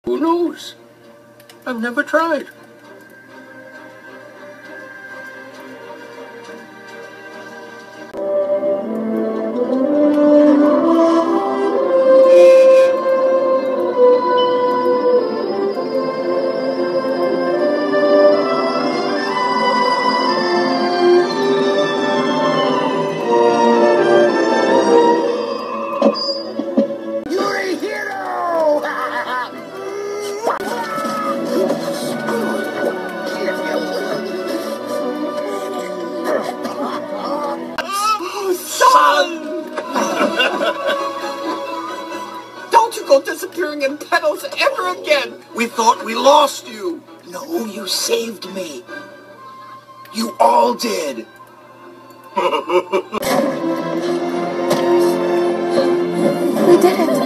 Who knows? I've never tried. Don't you go disappearing in petals ever again! We thought we lost you. No, you saved me. You all did. We did it.